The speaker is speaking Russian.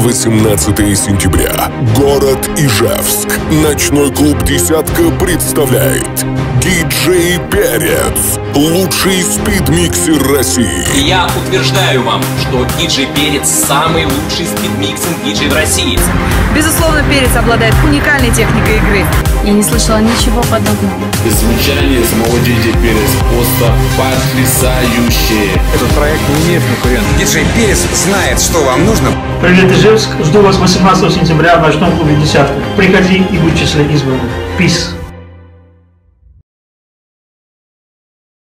18 сентября. Город Ижевск. Ночной клуб «Десятка» представляет диджей Перец. Лучший спид-миксер России. И я утверждаю вам, что диджей Перец самый лучший спид-миксинг диджей в России. Безусловно, Перец обладает уникальной техникой игры. Я не слышала ничего подобного. Звучание самого диджей Перец просто потрясающее. Этот проект не имеет конкурентов. Диджей Перец знает, что вам нужно. Привет, Ижевск. Жду вас 18 сентября в ночном клубе «Десятка». Приходи и будь числе избранных. Peace.